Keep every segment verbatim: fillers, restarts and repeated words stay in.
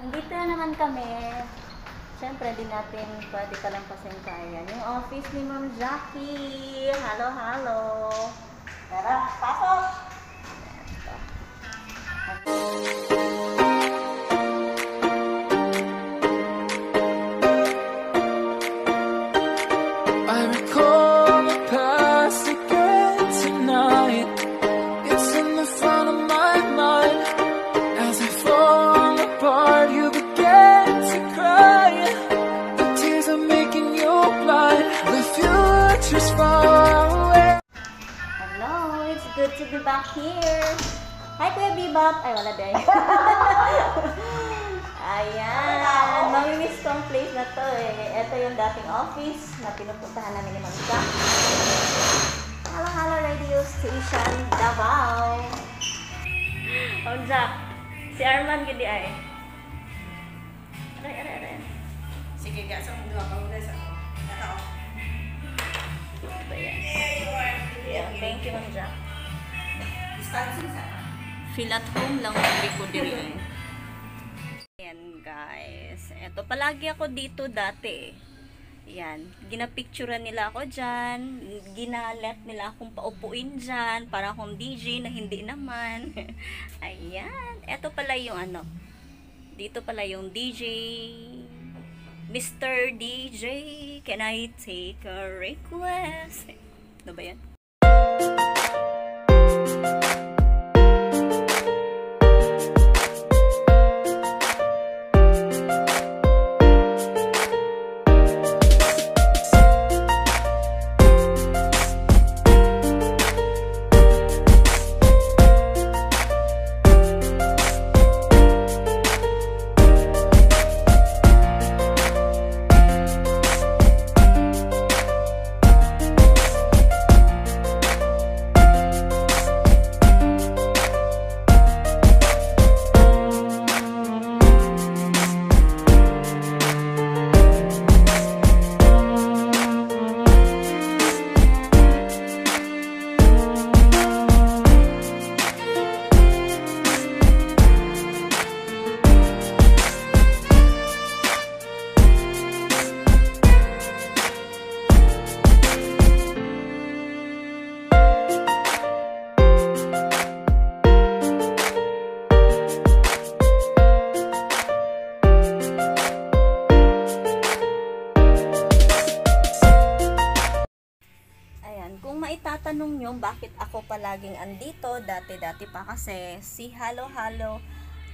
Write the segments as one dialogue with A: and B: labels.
A: Andito na naman kami. Siyempre, di natin pwede palampasin kaya. Yung office ni Ma'am Jackie. Halo, halo. Tara, pasok!
B: I recall the past again tonight. It's in the front of my mind. As I fall apart, you began to cry. The tears are making you blind. The future's far away.
A: Hello, it's good to be back here. Hi, Kuya Bebop. Ay, wala din. Ayan. Mamimiss ko ang place na to eh. Ito yung dating office na pinupuntahan namin ni Ma'am Jack. Halo, halo radio station, Davao. Ma'am Jack, si Arman gudi ay. Aray, aray, aray.
C: Sige, gasa mo dua ka muna sa ako.
A: Ito yan. Yeah, thank you, Ma'am Jack.
C: Distancing sa
A: Feel at home lang ang ko diri ay. Ayan guys, eto palagi ako dito dati. Yan, ginapicturean nila ako dyan, ginalet nila akong paupuin dyan, para akong D J na hindi naman. Ayan, eto pala yung ano, dito pala yung D J, Mister D J, can I take a request? Ano ba yan? Kung maitatanong nyo bakit ako palaging andito, dati-dati pa kasi si Halo Halo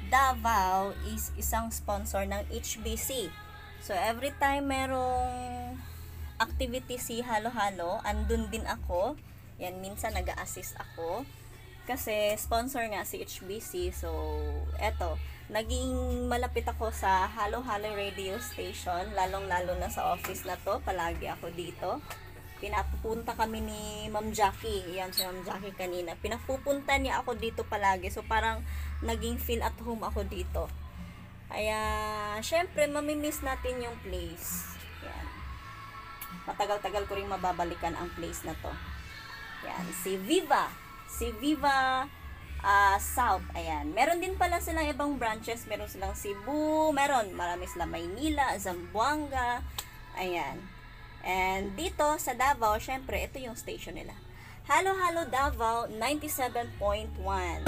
A: Davao is isang sponsor ng H B C. So every time merong activity si Halo Halo, andun din ako. Yan, minsan nag-a-assist ako. Kasi sponsor nga si H B C. So eto, naging malapit ako sa Halo Halo radio station, lalong-lalo na sa office na to. Palagi ako dito. Pinapupunta kami ni Ma'am Jackie. Yan si Ma'am Jackie kanina. Pinapupunta niya ako dito palagi. So parang naging feel at home ako dito. Kaya syempre mamimiss natin yung place. Yan. Matagal-tagal ko rin mababalikan ang place na to. Yan. Si Viva. Si Viva uh, South. Ayan. Meron din pala silang ibang branches. Meron silang Cebu. Meron. Marami silang Maynila, Zamboanga. Ayan. And dito sa Davao, syempre, ito yung station nila. Halo Halo Davao ninety-seven point one.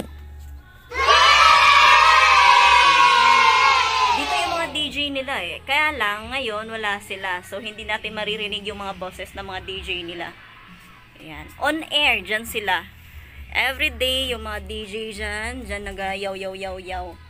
A: Dito yung mga D J nila eh. Kaya lang, ngayon, wala sila. So, hindi natin maririnig yung mga boses ng mga D J nila. Ayan. On air, dyan sila. Everyday, yung mga D J dyan, dyan nag-yaw-yaw-yaw-yaw.